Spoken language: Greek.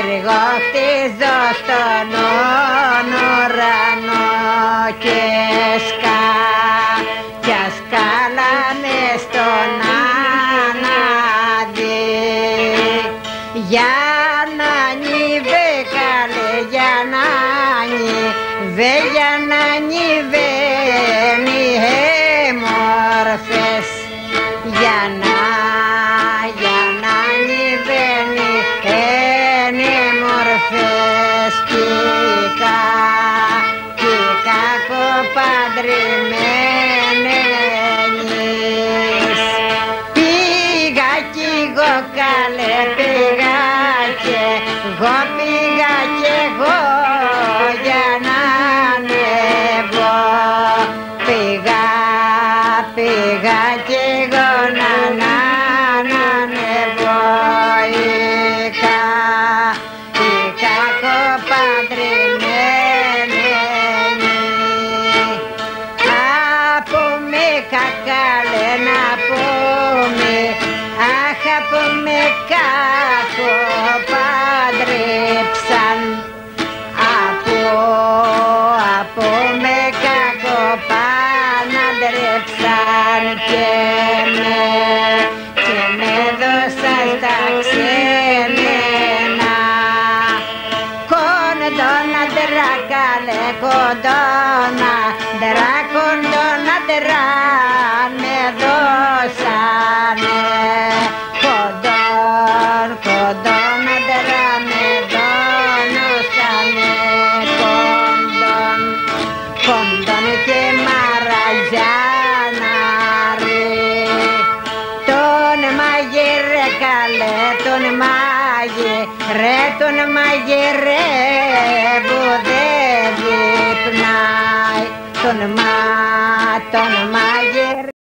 έργο χτίζω στον ουρανό και σκάλαμε στον ανάδει. Για να ανιβέ καλέ, για να ανιβαίνει μορφές, για να ανιβαίνει μορφές κι κακοπαντρεμένες. Πήγα κι εγώ καλέ, πήγα κι εγώ για να ανέβω. Πήγα κι εγώ να ανέβω. Οι κακοπαντρεμένοι. Από με κακάλε να πούμε, αχ από με κακοπαντρέψαν. Από με κακοπαντρέψαν και με δώσαν στα ξένενα. Κοντόνα τερά καλέ, κοντόνα τερά με δώσανε. Κοντόνα τερά με δώσανε. Κοντόν και μαραζιάνα ρε. Τον μαγειρέ καλέ, τον μαγειρέ που δεν διπνάει. Τον